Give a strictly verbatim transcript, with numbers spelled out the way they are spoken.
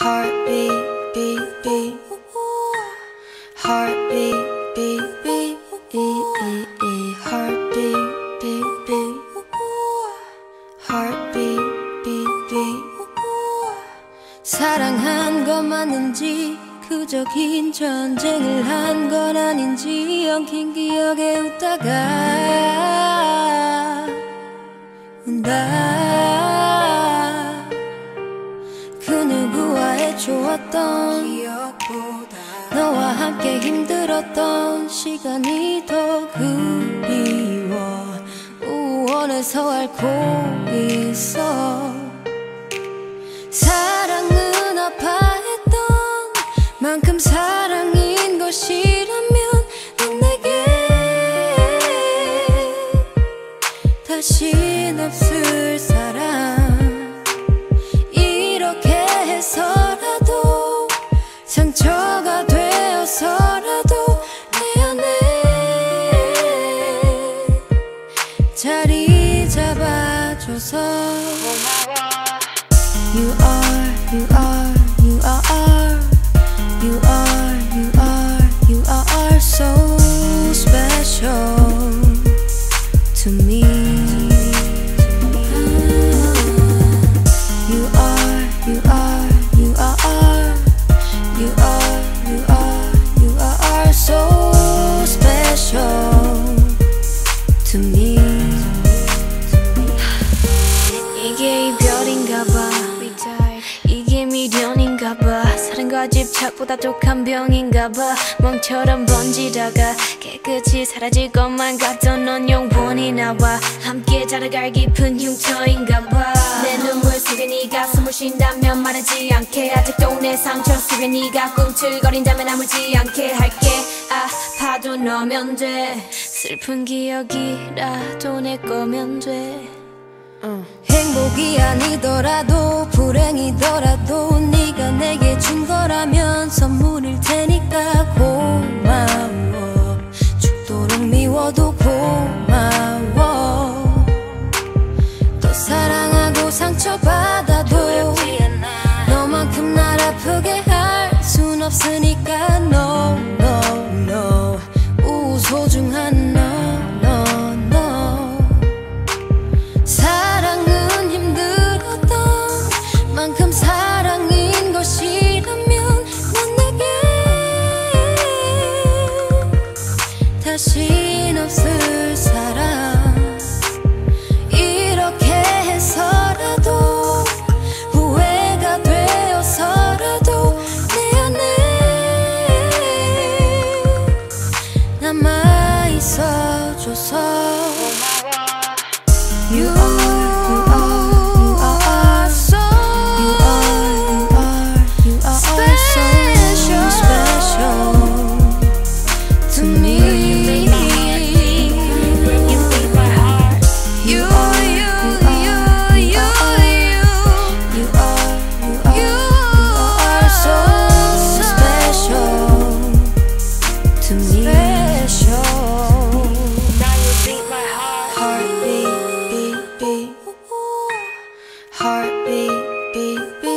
Heartbeat, beat, beat. Heartbeat, beat, beat. Heartbeat, beat, beat. Heartbeat, beat, beat. 사랑한 건 맞는지 그저 긴 전쟁을 한 건 아닌지 엉킨 기억에 웃다가 운다. 그 누구와의 좋았던 기억보다 너와 함께 힘들었던 시간이 더 그리워. 우원에서 앓고 있어. 사랑은 아파했던 만큼 사랑인 것이라면 넌 내게 다신 없을 사람. 이렇게 해서라도 상처가 되어서라도 내 안에 자리 잡아줘서 You are, you are, you are, you are, you are, you are so special to me. You are, you are, you are, you are, you are, you are so special to me. 이게 이별인가봐. 이게 미련인가봐. 사랑과 집착보다 독한 병인가봐. 멍처럼 번지다가 깨끗이 사라질 것만 같던 넌 영원히 나와 함께 자라갈 깊은 흉터인가봐. 내 눈물 속에 네가 숨을 쉰다면 말하지 않게. 아직도 내 상처 속에 네가 꿈틀거린다면 아물지 않게 할게. 아파도 너면 돼. 슬픈 기억이라도 내 거면 돼. 어. 행복이 아니더라도 불행이더라도 네가 내게 준 거라면 선물일 테니까 고마워. 죽도록 미워도 고마워. 또 사랑하고 상처받아도 너만큼 날 아프게 할 순 없으니까 No, no, no. 우 소중한 너 만큼 사랑인 것이라면 넌 내게 다신 없을 사람. 이렇게 해서라도 후회가 되어서라도 내 안에 남아있어줘서 You Heartbeat, beat, beat. Heartbeat, beat, beat.